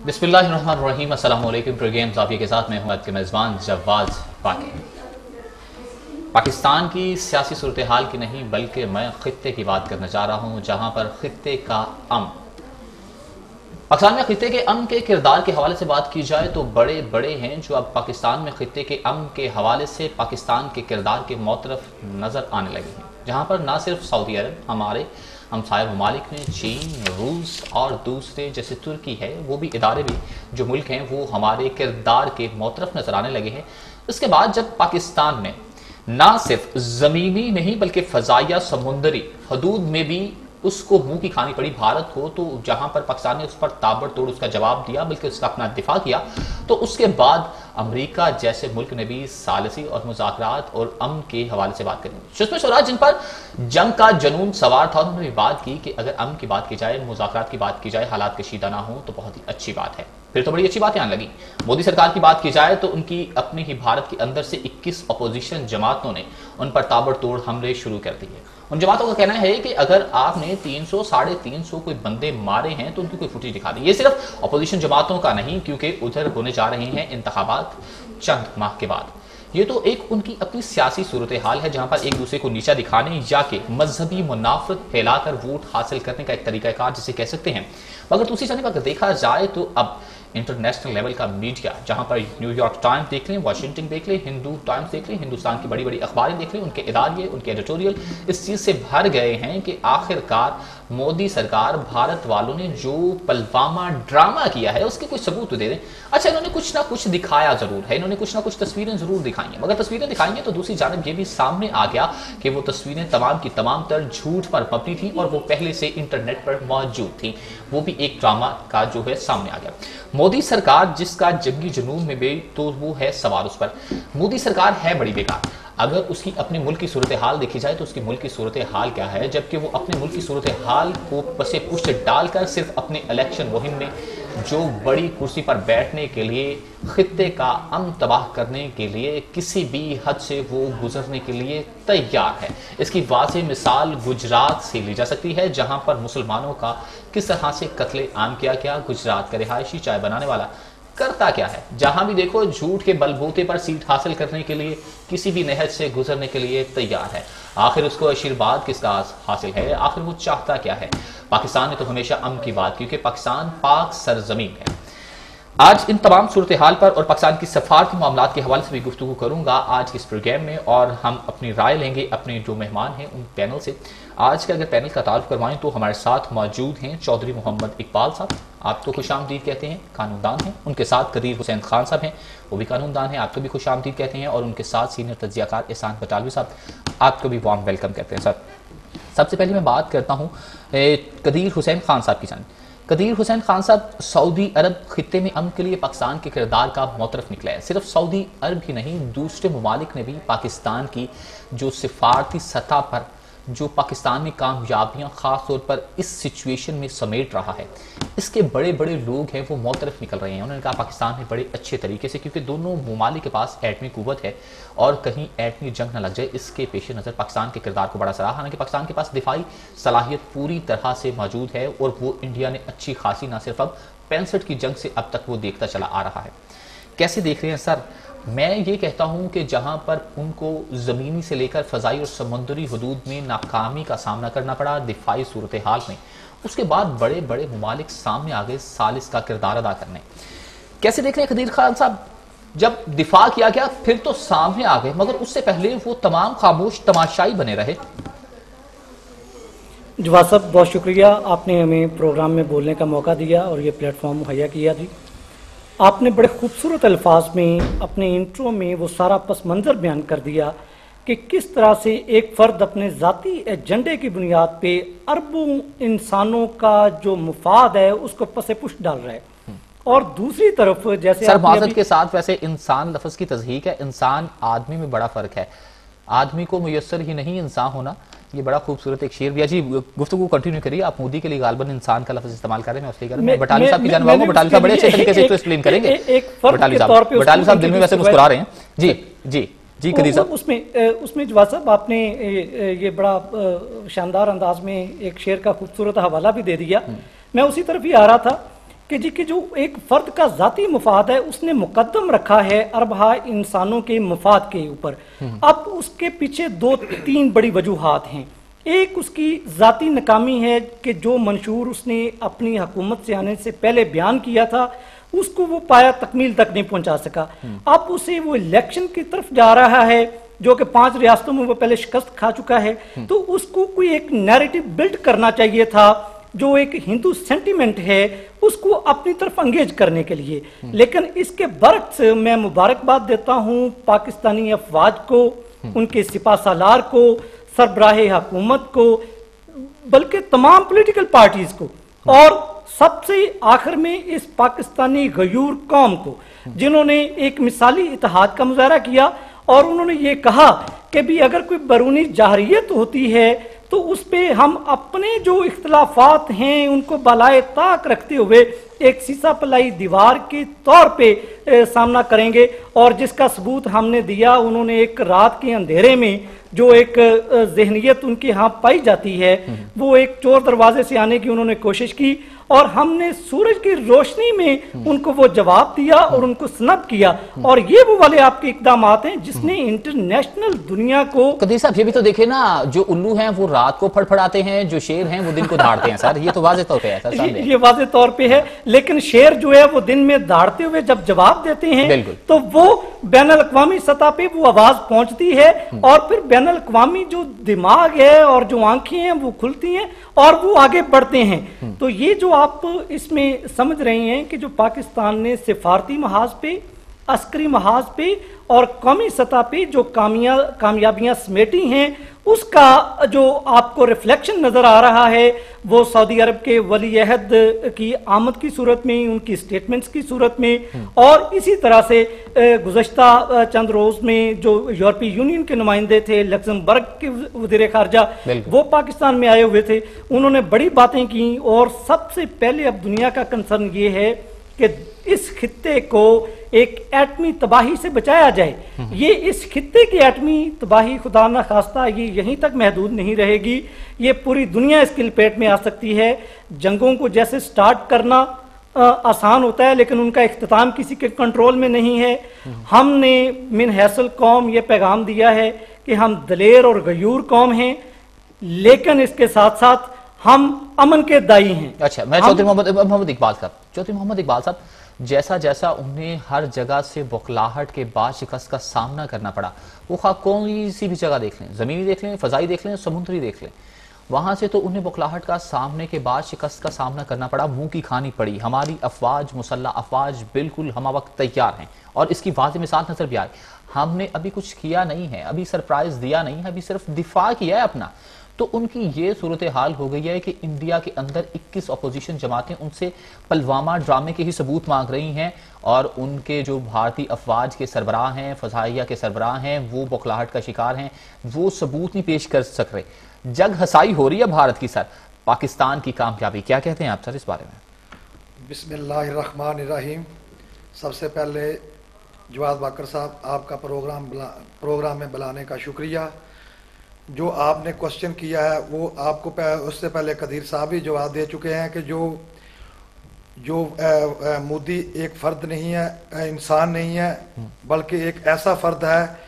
बिस्मिल्लाहिर्रहमानिर्रहीम, अस्सलाम वालेकुम। प्रोग्राम ज़ाविया के साथ मैं हूं आपके मेज़बान जवाद बाकी। पाकिस्तान की सियासी सूरत हाल की नहीं बल्कि मैं खित्ते की बात करना चाह रहा हूं, जहां पर खित्ते का पाकिस्तान में खित्ते के के किरदार के हवाले से बात की जाए तो बड़े बड़े हैं जो अब पाकिस्तान में खित्ते के के हवाले से पाकिस्तान के किरदार के मौतरफ नज़र आने लगे हैं, जहां पर ना सिर्फ सऊदी अरब, हमारे हमसायर ममालिक में चीन, रूस और दूसरे जैसे तुर्की है, वो भी इदारे भी जो मुल्क हैं वो हमारे किरदार के मौतरफ नजर आने लगे हैं। इसके बाद जब पाकिस्तान ने ना सिर्फ ज़मीनी नहीं बल्कि फ़ज़ाइया समुंदरी हदूद में भी उसको मुंह की खानी पड़ी भारत को, तो जहां पर पाकिस्तान ने उस पर ताबड़तोड़ उसका जवाब दिया बल्कि उसका अपना दिफा किया, तो उसके बाद अमेरिका जैसे मुल्क ने भी सालिसी और मुज़ाकरात और अमन के हवाले से बात करी। सुषमा स्वराज जिन पर जंग का जुनून सवार था, उन्होंने भी बात की कि अगर अमन की बात की जाए, मुज़ाकरात की बात की जाए, हालात कशीदा ना हो तो बहुत ही अच्छी बात है। फिर तो बड़ी अच्छी बातें आने लगी। मोदी सरकार की बात की जाए तो उनकी अपनी ही भारत के अंदर से 21 अपोजिशन जमातों ने उन पर ताबड़तोड़ हमले शुरू कर दिए। उन जमातों का कहना है कि अगर आपने 300 साढ़े 300 कोई बंदे मारे हैं तो उनकी कोई फुटेज दिखा दी। ये सिर्फ अपोजिशन जमातों का नहीं, क्योंकि उधर होने जा रहे हैं इंतखाबात चंद माह के बाद। ये तो एक उनकी अपनी सियासी सूरत हाल है, जहां पर एक दूसरे को नीचा दिखाने या के मजहबी मुनाफरत फैलाकर वोट हासिल करने का एक तरीकाकार जिसे कह सकते हैं। मगर दूसरी जानिब अगर देखा जाए तो अब इंटरनेशनल लेवल का मीडिया, जहां पर न्यूयॉर्क टाइम्स देख लें, वाशिंगटन देख लें, हिंदू टाइम्स देख लें, हिंदुस्तान की बड़ी बड़ी अखबारें देख लें, उनके इदारे, उनके एडिटोरियल इस चीज़ से भर गए हैं कि आखिरकार मोदी सरकार, भारत वालों ने जो पुलवामा ड्रामा किया है उसके कोई सबूत तो दे दें। अच्छा, इन्होंने कुछ ना कुछ दिखाया जरूर है, इन्होंने कुछ ना कुछ तस्वीरें जरूर दिखाई हैं, मगर तस्वीरें दिखाई हैं तो दूसरी जानब ये भी सामने आ गया कि वो तस्वीरें तमाम की तमाम तर झूठ पर मबनी थी और वो पहले से इंटरनेट पर मौजूद थी। वो भी एक ड्रामा का जो है सामने आ गया। मोदी सरकार जिसका जंगी जुनून में भी तो वो है सवाल उस पर। मोदी सरकार है बड़ी बेकार। अगर उसकी अपने मुल्क की सूरत हाल देखी जाए तो उसकी मुल्क की सूरत हाल क्या है, जबकि वो अपने मुल्क की सूरत हाल को पसे पुष्ट डालकर सिर्फ अपने इलेक्शन मुहिम में जो बड़ी कुर्सी पर बैठने के लिए, खित्ते का अमन तबाह करने के लिए किसी भी हद से वो गुजरने के लिए तैयार है। इसकी वाज़ेह मिसाल गुजरात से ली जा सकती है, जहां पर मुसलमानों का किस तरह से कत्ले आम किया गया। गुजरात का रिहायशी चाय बनाने वाला करता क्या है, जहां भी देखो झूठ के बलबूते पर सीट हासिल करने के लिए, किसी भी नहज से गुजरने के लिए तैयार है। आखिर उसको आशीर्वाद किसका हासिल है, आखिर वो चाहता क्या है। पाकिस्तान ने तो हमेशा अमन की बात, क्योंकि पाकिस्तान पाक सरजमीन है। आज इन तमाम सूरत हाल पर और पाकिस्तान की सफारती मामलात के हवाले से भी गुफ्तगू करूंगा आज के इस प्रोग्राम में, और हम अपनी राय लेंगे अपने जो मेहमान हैं उन पैनल से। आज के अगर पैनल का तारुफ करवाएं तो हमारे साथ मौजूद हैं चौधरी मोहम्मद इकबाल साहब, आप तो खुशामदीद कहते हैं, कानूनदान हैं। उनके साथ कदीर हुसैन खान साहब हैं, वो भी कानूनदान हैं, आपको भी खुशामदीद कहते हैं। और उनके साथ सीनियर तज्जियाकार एहसान बटालवी साहब, आपको भी वार्म वेलकम कहते हैं। सर, सबसे पहले मैं बात करता हूँ कदीर हुसैन खान साहब की जान। कदीर हुसैन खान साहब, सऊदी अरब खित्ते में अमन के लिए पाकिस्तान के किरदार का मौतरफ निकला है। सिर्फ सऊदी अरब ही नहीं, दूसरे ममालिक ने भी पाकिस्तान की जो सिफारती सतह पर जो पाकिस्तान में कामयाबियां ख़ास तौर पर इस सिचुएशन में समेट रहा है, इसके बड़े बड़े लोग हैं वो मौतरफ निकल रहे हैं। उन्होंने कहा पाकिस्तान में बड़े अच्छे तरीके से, क्योंकि दोनों ममालिक के पास एटमी कुव्वत है और कहीं एटमी जंग न लग जाए, इसके पेश नज़र पाकिस्तान के किरदार को बड़ा सराहा। हालांकि पाकिस्तान के पास दिफाई सलाहियत पूरी तरह से मौजूद है और वो इंडिया ने अच्छी खासी ना सिर्फ अब 65 की जंग से अब तक वो देखता चला आ रहा है। कैसे देख रहे हैं सर? मैं ये कहता हूं कि जहां पर उनको ज़मीनी से लेकर फ़ज़ाई और समुद्री हदूद में नाकामी का सामना करना पड़ा दिफाई सूरत हाल में, उसके बाद बड़े बड़े ममालिक सामने आ गए सालिस का किरदार अदा करने। कैसे देख रहे हैं कदीर खान साहब? जब दिफा किया गया फिर तो सामने आ गए, मगर उससे पहले वो तमाम खामोश तमाशाई बने रहे। जवाद साहब, बहुत शुक्रिया, आपने हमें प्रोग्राम में बोलने का मौका दिया और ये प्लेटफॉर्म मुहैया किया। जी, आपने बड़े खूबसूरत अल्फाज में अपने इंट्रो में वो सारा पस मंज़र बयान कर दिया कि किस तरह से एक फ़र्द अपने ज़ाती एजेंडे की बुनियाद पे अरबों इंसानों का जो मुफाद है उसको पसे पुष्ट डाल रहा है। और दूसरी तरफ जैसे सर माज़रत के साथ, वैसे इंसान लफ्ज़ की तज़हीक है, इंसान आदमी में बड़ा फ़र्क है। आदमी को मुयस्सर ही नहीं इंसान होना, ये बड़ा खूबसूरत एक शेर भी है। जी, गुफ्तगू कंटिन्यू करिए। आप मोदी के लिए गालबन इंसान का लफ्ज़ इस्तेमाल कर रहे हैं, मैं उसलिए कर रहा हूं। बटाली साहब की जानवाऊंगा, बटाली साहब बड़े अच्छे तरीके से इसको एक्सप्लेन करेंगे। बटाली साहब दिल में वैसे मुस्कुरा रहे हैं। जी जी जी कदीर साहब, उसमें जवाद साहब आपने ये बड़ा शानदार अंदाज में एक शेर का खूबसूरत हवाला भी दे दिया। मैं उसी तरफ ही आ रहा था कि जी कि जो एक फर्द का जाती मफाद है उसने मुकद्दम रखा है अरबहा इंसानों के मफाद के ऊपर। अब उसके पीछे दो तीन बड़ी वजूहात हैं। एक उसकी जाती नाकामी है कि जो मंशूर उसने अपनी हुकूमत से आने से पहले बयान किया था उसको वो पाया तकमील तक नहीं पहुंचा सका। अब उसे वो इलेक्शन की तरफ जा रहा है जो कि 5 रियासतों में वो पहले शिकस्त खा चुका है, तो उसको कोई एक नैरेटिव बिल्ड करना चाहिए था जो एक हिंदू सेंटिमेंट है उसको अपनी तरफ अंगेज करने के लिए। लेकिन इसके बरक्स मैं मुबारकबाद देता हूं पाकिस्तानी अफवाज को, उनके सिपा सालार को, सरबराह हुकूमत को, बल्कि तमाम पॉलिटिकल पार्टीज को, और सबसे आखिर में इस पाकिस्तानी गयूर कौम को जिन्होंने एक मिसाली इत्तेहाद का मुजाहरा किया और उन्होंने ये कहा कि भी अगर कोई बैरूनी जाहरियत होती है तो उस पे हम अपने जो इख्तलाफात हैं उनको बलाए ताक रखते हुए एक सीसा पलाई दीवार के तौर पे सामना करेंगे। और जिसका सबूत हमने दिया, उन्होंने एक रात के अंधेरे में जो एक जहनियत उनके यहाँ पाई जाती है वो एक चोर दरवाजे से आने की उन्होंने कोशिश की और हमने सूरज की रोशनी में उनको वो जवाब दिया और उनको स्नब किया। और ये वो वाले आपके इकदाम हैं जिसने इंटरनेशनल दुनिया को। कदीर साहब ये भी तो देखे ना, जो उल्लू हैं वो रात को फड़फड़ाते हैं, जो शेर हैं वो दिन को दहाड़ते हैं सर, ये तो वाज़ेह तौर पे है सर। ये वाज़ेह तौर पे है, लेकिन शेर जो है वो दिन में दहाड़ते हुए जब जवाब देते हैं तो वो बैनुल अक़वामी सतह पे वो आवाज पहुंचती है और फिर बैनुल अक़वामी जो दिमाग है और जो आंखें हैं वो खुलती हैं और वो आगे बढ़ते हैं। तो ये जो आप इसमें समझ रहे हैं कि जो पाकिस्तान ने सिफारती महाज पे, अस्करी महाज पे और कौमी सतह पे जो कामयाबियां समेटी हैं उसका जो आपको रिफ्लेक्शन नजर आ रहा है वो सऊदी अरब के वली अहद की आमद की सूरत में, उनकी स्टेटमेंट्स की सूरत में, और इसी तरह से गुज़श्ता चंद रोज में जो यूरोपीय यूनियन के नुमाइंदे थे, लक्समबर्ग के वज़ीर खारजा, वो पाकिस्तान में आए हुए थे, उन्होंने बड़ी बातें की। और सबसे पहले अब दुनिया का कंसर्न ये है कि इस खित्ते को एक एटमी तबाही से बचाया जाए। ये इस खित्ते की एटमी तबाही खुदा न खास्ता ये यहीं तक महदूद नहीं रहेगी, ये पूरी दुनिया इसकी लपेट में आ सकती है। जंगों को जैसे स्टार्ट करना आसान होता है लेकिन उनका इख्तिताम किसी के कंट्रोल में नहीं है। हमने मिन हैसल कौम ये पैगाम दिया है कि हम दलेर और गयूर कौम हैं, लेकिन इसके साथ साथ हम अमन के दाई हैं। अच्छा, मैं चौधरी मोहम्मद इकबाल साहब, जैसा जैसा उन्हें हर जगह से बौखलाहट के बाद शिकस्त का सामना करना पड़ा, वो खा कौन सी भी जगह देख लें, जमीनी देख लें, फजाई देख लें, समुद्री देख लें, वहां से तो उन्हें बौखलाहट का सामने के बाद शिकस्त का सामना करना पड़ा, मुंह की खानी पड़ी। हमारी अफवाज, मुसल्लह अफवाज बिल्कुल हम वक्त तैयार हैं और इसकी वाज़ेह मिसाल नजर भी आई। हमने अभी कुछ किया नहीं है, अभी सरप्राइज दिया नहीं है, अभी सिर्फ दिफा किया है अपना। तो उनकी ये सूरत हाल हो गई है कि इंडिया के अंदर 21 अपोजिशन जमातें उनसे पुलवामा ड्रामे के ही सबूत मांग रही हैं और उनके जो भारतीय अफवाज के सरबराह हैं, फजाइया के सरबराह हैं, वो बौखलाहट का शिकार हैं, वो सबूत नहीं पेश कर सक रहे। जग हसाई हो रही है भारत की सर, पाकिस्तान की कामयाबी, क्या कहते हैं आप सर इस बारे में? बिस्मिल्लाहिर्रहमानिर्रहीम। सबसे पहले जवाद बाकर साहब, आपका प्रोग्राम में बुलाने का शुक्रिया। जो आपने क्वेश्चन किया है वो आपको उससे पहले कदीर साहब ही जवाब दे चुके हैं कि जो मोदी एक फ़र्द नहीं है, इंसान नहीं है, बल्कि एक ऐसा फ़र्द है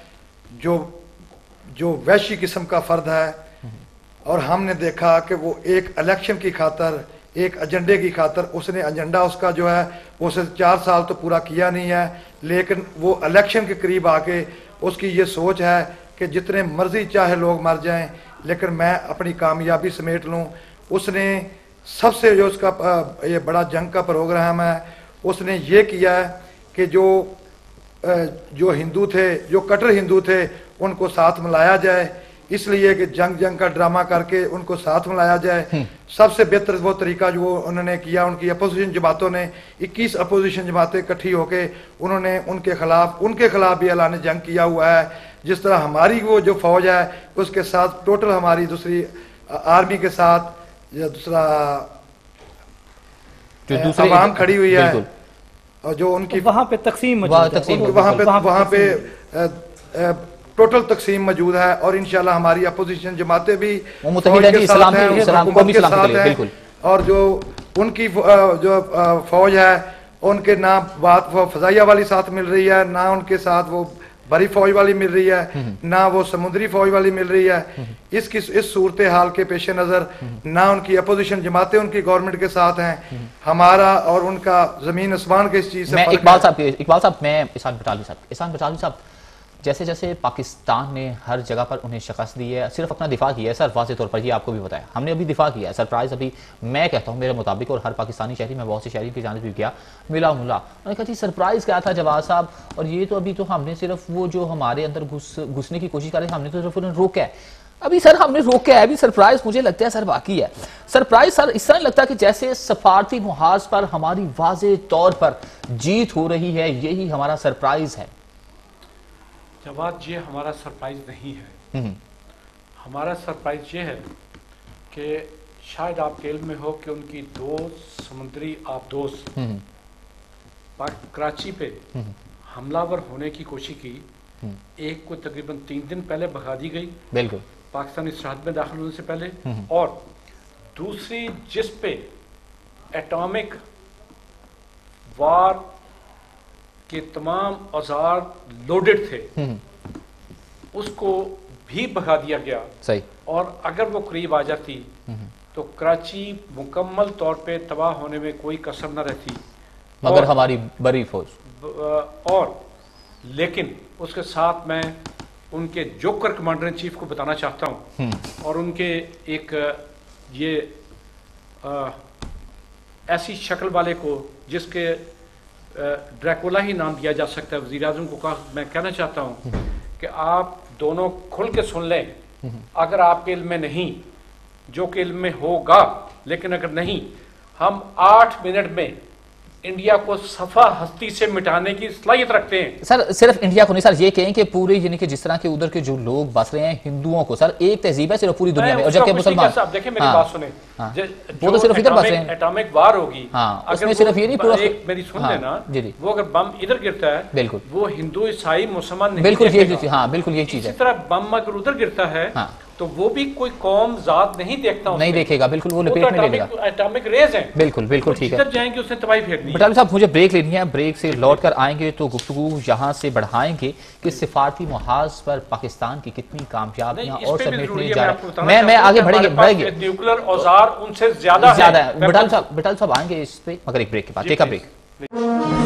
जो वैश्य किस्म का फ़र्द है। और हमने देखा कि वो एक इलेक्शन की खातर, एक एजेंडे की खातर, उसने एजेंडा उसका जो है उसे 4 साल तो पूरा किया नहीं है, लेकिन वो इलेक्शन के करीब आके उसकी ये सोच है कि जितने मर्जी चाहे लोग मर जाएं लेकिन मैं अपनी कामयाबी समेट लूं। उसने सबसे जो उसका ये बड़ा जंग का प्रोग्राम है, उसने ये किया है कि जो हिंदू थे, जो कट्टर हिंदू थे, उनको साथ मिलाया जाए, इसलिए कि जंग का ड्रामा करके उनको साथ मिलाया जाए। सबसे बेहतर वो तरीका जो उन्होंने किया, उनकी अपोजिशन जमातों ने 21 अपोजिशन जमातें इकट्ठी होकर उन्होंने उनके खिलाफ भी ऐलान जंग किया हुआ है। जिस तरह हमारी वो जो फौज है उसके साथ टोटल हमारी दूसरी आर्मी के साथ या दूसरा आवाम खड़ी हुई है और जो उनकी वहां पे तकसीम वहां पे टोटल तकसीम मौजूद है। और इंशाल्लाह हमारी अपोजिशन जमातें भी मुत्तहिद है, इस्लाम के साथ हैं। और जो उनकी जो फौज है उनके ना बात वो फजाइया वाली साथ मिल रही है, ना उनके साथ वो बड़ी फौज वाली मिल रही है, ना वो समुद्री फौज वाली मिल रही है। इस सूरत हाल के पेश नज़र ना उनकी अपोजिशन जमातें उनकी गवर्नमेंट के साथ हैं, हमारा और उनका जमीन आसमान के इस चीज़ से इकबाल साहब मैं इहसान बटालवी साहब जैसे जैसे पाकिस्तान ने हर जगह पर उन्हें शिकस्त दी है, सिर्फ अपना दिफा किया है सर, वाज़ेह तौर पर ये आपको भी बताया, हमने अभी दिफा किया है। सरप्राइज अभी मैं कहता हूँ मेरे मुताबिक, और हर पाकिस्तानी शहरी, मैं बहुत से शहरी की जानिब भी गया, मिला उन्होंने कहा जी सरप्राइज़ क्या था जवाद साहब, और ये तो अभी तो हमने सिर्फ वो जो हमारे अंदर घुसने की कोशिश कर रहे हैं हमने तो सिर्फ उन्हें रोका है, अभी सर हमने रोका है, अभी सरप्राइज मुझे लगता है सर बाकी है। सरप्राइज सर इस तरह लगता है कि जैसे सफारती मुहाज पर हमारी वाज़ेह तौर पर जीत हो रही है, यही हमारा सरप्राइज है। जवाब ये हमारा सरप्राइज नहीं है, हमारा सरप्राइज ये है कि शायद आपके इल्म में हो कि उनकी 2 समुद्री आबदोश कराची पे हमलावर होने की कोशिश की, एक को तकरीबन 3 दिन पहले भगा दी गई, बिल्कुल पाकिस्तानी सरहद में दाखिल होने से पहले, और दूसरी जिस पे एटॉमिक वार के तमाम औजार लोडेड थे उसको भी भगा दिया गया। सही। और अगर वो करीब आ जाती तो कराची मुकम्मल तौर पे तबाह होने में कोई कसर न रहती, मगर हमारी बड़ी फौज और लेकिन उसके साथ मैं उनके जोकर कमांडर इन चीफ को बताना चाहता हूँ, और उनके एक ये ऐसी शक्ल वाले को जिसके ड्रैकुला ही नाम दिया जा सकता है, वज़ीर आज़म को मैं कहना चाहता हूँ कि आप दोनों खुल के सुन लें, अगर आपके इल्म में नहीं, जो कि इल्म में होगा, लेकिन अगर नहीं, हम 8 मिनट में इंडिया को सफा हस्ती से मिटाने की सलाहियत रखते हैं। सर सिर्फ इंडिया को नहीं सर, ये कहें कि पूरे यानी कि जिस तरह के उधर के जो लोग बस रहे हैं हिंदुओं को, सर एक तहजीब है सिर्फ पूरी दुनिया में, और जबकि मुसलमान देखिए मेरी बात सुने, वो तो सिर्फ इधर बस रहे हैं, एटॉमिक वार होगी, उसमें सिर्फ ये नहीं पूरा मेरी सुन लेना, वो अगर बम इधर गिरता है, बिल्कुल वो हिंदू ईसाई मुसलमान बिल्कुल ये चीज है, इसी तरह बम अगर उधर गिरता है तो वो भी कोई कौम जात नहीं देखता, नहीं देखेगा, बिल्कुल वो लपेट में ले लेगा, एटॉमिक रेज हैं, बिल्कुल ठीक है, जाएंगे उसने तबाही फेरनी। बटालवी साहब मुझे ब्रेक लेनी है, ब्रेक से लौट कर आएंगे तो गुफ्तगू यहाँ से बढ़ाएंगे कि सिफारती मुहाज पर पाकिस्तान की कितनी कामयाबियां और समेटने जा रहे हैं। मैं आगे बढ़ेंगे, न्यूक्लियर औजार उनसे ज्यादा है। बटालवी साहब आएंगे इस पे, मगर एक ब्रेक के बाद, टेक अ ब्रेक।